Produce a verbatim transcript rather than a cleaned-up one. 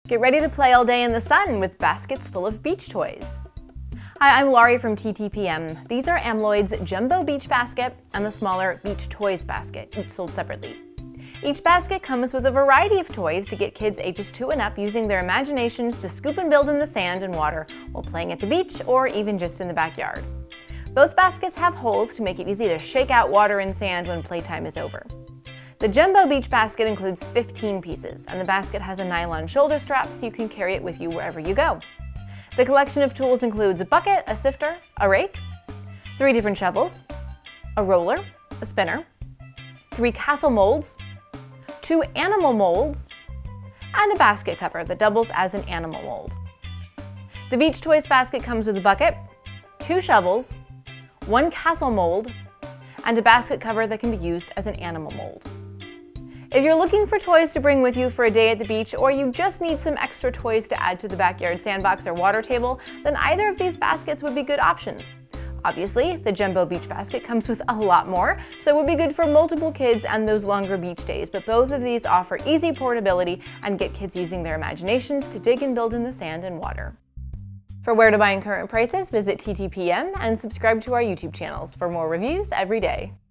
Get ready to play all day in the sun with baskets full of beach toys. Hi, I'm Laurie from T T P M. These are Amloid's Jumbo Beach Basket and the smaller Beach Toys Basket, each sold separately. Each basket comes with a variety of toys to get kids ages two and up using their imaginations to scoop and build in the sand and water while playing at the beach or even just in the backyard. Both baskets have holes to make it easy to shake out water and sand when playtime is over. The Jumbo Beach Basket includes fifteen pieces, and the basket has a nylon shoulder strap so you can carry it with you wherever you go. The collection of tools includes a bucket, a sifter, a rake, three different shovels, a roller, a spinner, three castle molds, two animal molds, and a basket cover that doubles as an animal mold. The Beach Toys basket comes with a bucket, two shovels, one castle mold, and a basket cover that can be used as an animal mold. If you're looking for toys to bring with you for a day at the beach, or you just need some extra toys to add to the backyard sandbox or water table, then either of these baskets would be good options. Obviously, the Jumbo Beach Basket comes with a lot more, so it would be good for multiple kids and those longer beach days, but both of these offer easy portability and get kids using their imaginations to dig and build in the sand and water. For where to buy and current prices, visit T T P M and subscribe to our YouTube channels for more reviews every day.